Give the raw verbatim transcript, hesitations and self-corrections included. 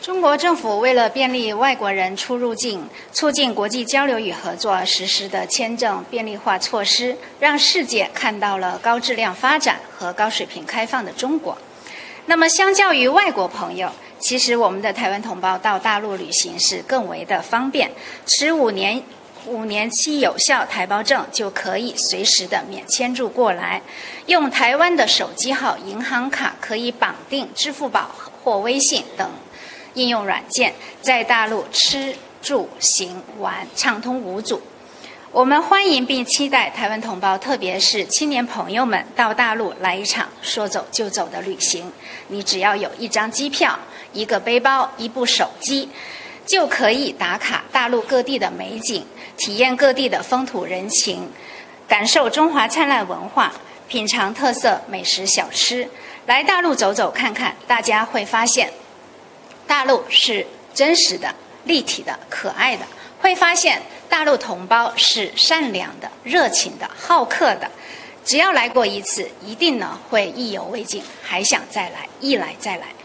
中国政府为了便利外国人出入境，促进国际交流与合作，实施的签证便利化措施，让世界看到了高质量发展和高水平开放的中国。那么，相较于外国朋友，其实我们的台湾同胞到大陆旅行是更为的方便，持五年五年期有效台胞证就可以随时的免签注过来，用台湾的手机号、银行卡可以绑定支付宝或微信等应用软件，在大陆吃住行玩畅通无阻。我们欢迎并期待台湾同胞，特别是青年朋友们到大陆来一场说走就走的旅行。你只要有一张机票、一个背包、一部手机，就可以打卡大陆各地的美景，体验各地的风土人情，感受中华灿烂文化，品尝特色美食小吃。来大陆走走看看，大家会发现大陆是真实的、立体的、可爱的，会发现大陆同胞是善良的、热情的、好客的。只要来过一次，一定呢会意犹未尽，还想再来，一来再来。